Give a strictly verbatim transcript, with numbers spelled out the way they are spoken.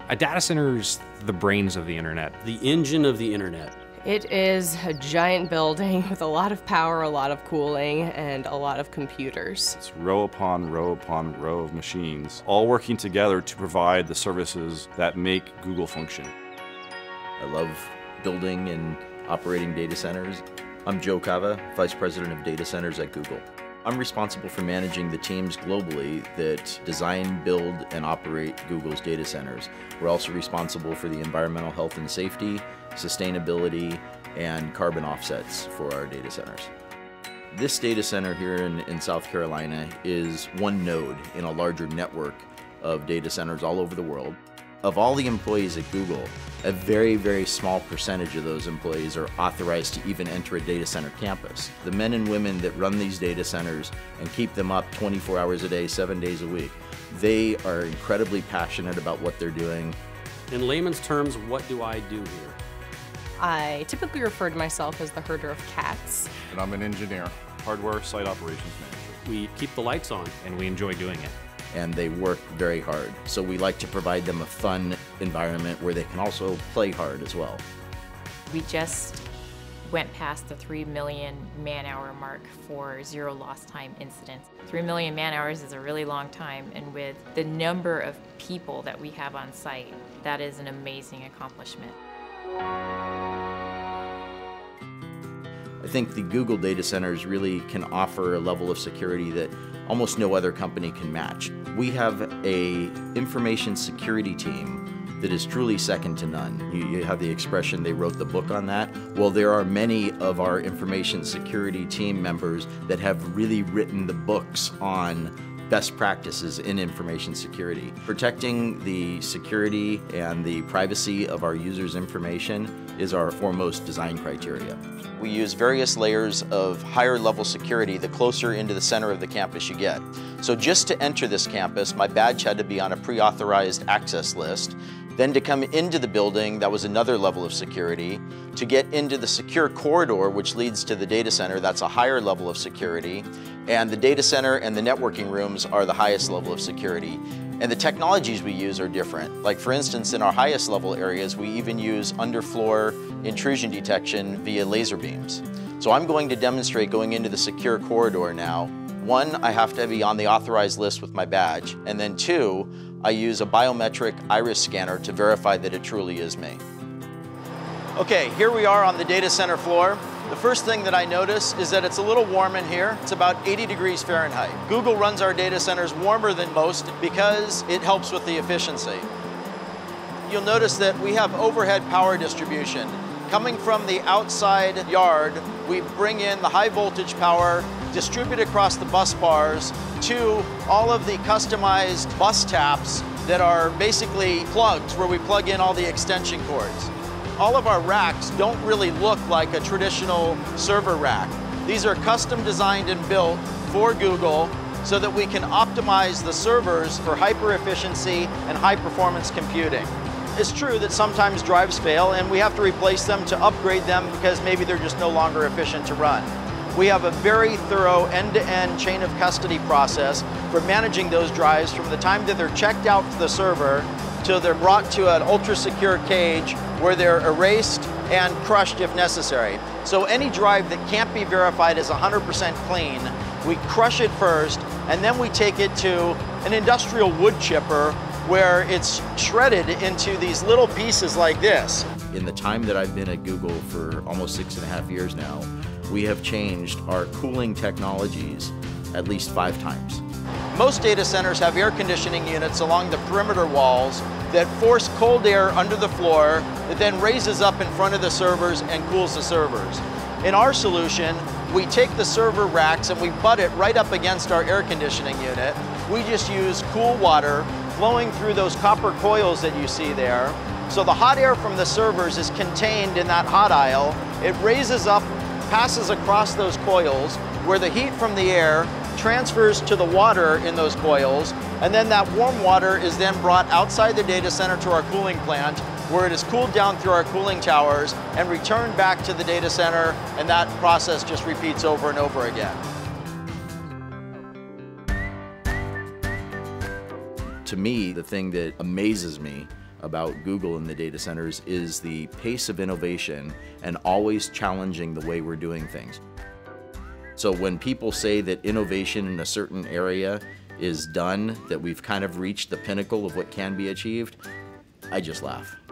A data center's the brains of the internet. The engine of the internet. It is a giant building with a lot of power, a lot of cooling, and a lot of computers. It's row upon row upon row of machines, all working together to provide the services that make Google function. I love building and operating data centers. I'm Joe Kava, Vice President of Data Centers at Google. I'm responsible for managing the teams globally that design, build, and operate Google's data centers. We're also responsible for the environmental health and safety, sustainability, and carbon offsets for our data centers. This data center here in, in South Carolina is one node in a larger network of data centers all over the world. Of all the employees at Google, a very, very small percentage of those employees are authorized to even enter a data center campus. The men and women that run these data centers and keep them up twenty-four hours a day, seven days a week, they are incredibly passionate about what they're doing. In layman's terms, what do I do here? I typically refer to myself as the herder of cats. And I'm an engineer, hardware site operations manager. We keep the lights on. And we enjoy doing it. And they work very hard. So we like to provide them a fun environment where they can also play hard as well. We just went past the three million man-hour mark for zero lost time incidents. three million man-hours is a really long time, and with the number of people that we have on site, that is an amazing accomplishment. I think the Google data centers really can offer a level of security that almost no other company can match. We have a information security team that is truly second to none. You, you have the expression, they wrote the book on that. Well, there are many of our information security team members that have really written the books on best practices in information security. Protecting the security and the privacy of our users' information is our foremost design criteria. We use various layers of higher level security the closer into the center of the campus you get. So just to enter this campus, my badge had to be on a pre-authorized access list. Then to come into the building, that was another level of security. To get into the secure corridor, which leads to the data center, that's a higher level of security. And the data center and the networking rooms are the highest level of security. And the technologies we use are different. Like for instance, in our highest level areas, we even use underfloor intrusion detection via laser beams. So I'm going to demonstrate going into the secure corridor now. One, I have to be on the authorized list with my badge. And then two, I use a biometric iris scanner to verify that it truly is me. Okay, here we are on the data center floor. The first thing that I notice is that it's a little warm in here. It's about eighty degrees Fahrenheit. Google runs our data centers warmer than most because it helps with the efficiency. You'll notice that we have overhead power distribution. Coming from the outside yard, we bring in the high voltage power, distribute across the bus bars to all of the customized bus taps that are basically plugs where we plug in all the extension cords. All of our racks don't really look like a traditional server rack. These are custom designed and built for Google so that we can optimize the servers for hyper efficiency and high performance computing. It's true that sometimes drives fail and we have to replace them to upgrade them because maybe they're just no longer efficient to run. We have a very thorough end-to-end chain of custody process for managing those drives from the time that they're checked out to the server till they're brought to an ultra-secure cage where they're erased and crushed if necessary. So any drive that can't be verified as one hundred percent clean, we crush it first, and then we take it to an industrial wood chipper where it's shredded into these little pieces like this. In the time that I've been at Google for almost six and a half years now, we have changed our cooling technologies at least five times. Most data centers have air conditioning units along the perimeter walls that force cold air under the floor that then raises up in front of the servers and cools the servers. In our solution, we take the server racks and we butt it right up against our air conditioning unit. We just use cool water flowing through those copper coils that you see there. So the hot air from the servers is contained in that hot aisle. It raises up, passes across those coils, where the heat from the air transfers to the water in those coils, and then that warm water is then brought outside the data center to our cooling plant, where it is cooled down through our cooling towers and returned back to the data center, and that process just repeats over and over again. To me, the thing that amazes me about Google in the data centers is the pace of innovation and always challenging the way we're doing things. So when people say that innovation in a certain area is done, that we've kind of reached the pinnacle of what can be achieved, I just laugh.